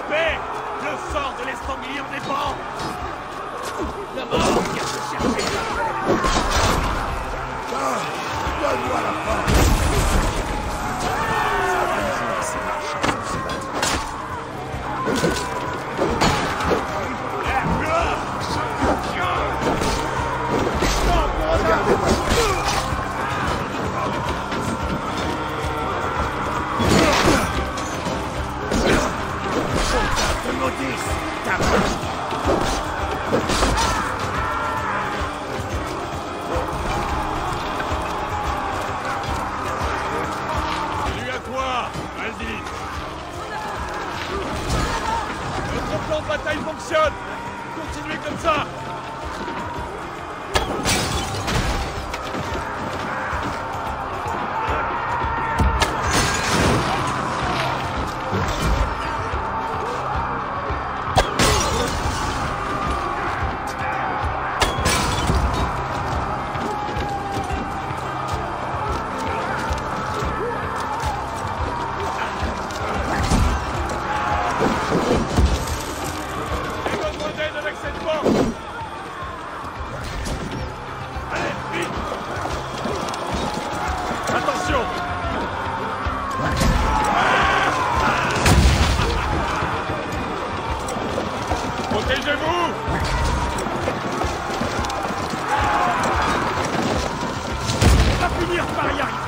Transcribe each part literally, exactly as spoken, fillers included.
paix. Le sort de l'Estanglie en dépend. La mort vient te chercher. Ah, donne-moi la force. Regardez-moi ça. Te maudisse, ta vache. Salut à toi, vas-y. Notre plan de bataille fonctionne. Continuez comme ça. Protégez-vous! On va finir par y arriver!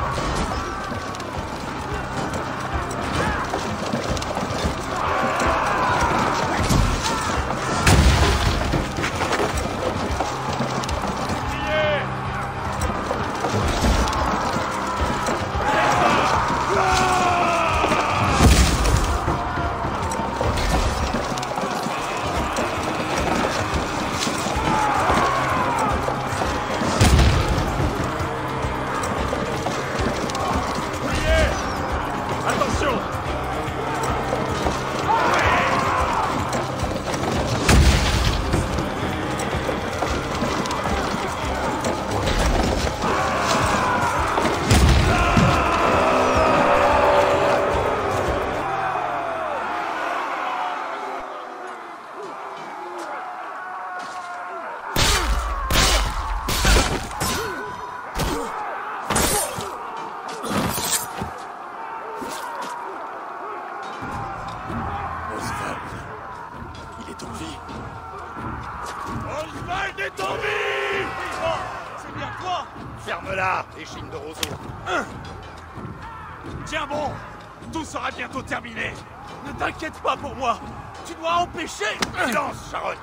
Oswald est en vie! Oh, c'est bien toi! Ferme-la, échine de roseau. Hein. Tiens bon, tout sera bientôt terminé. Ne t'inquiète pas pour moi. Tu dois empêcher... Silence, Charogne.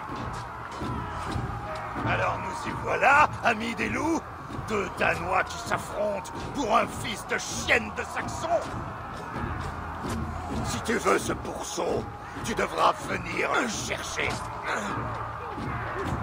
Alors nous y voilà, amis des loups. Deux Danois qui s'affrontent pour un fils de chienne de Saxon. Si tu veux ce pourceau, tu devras venir le chercher.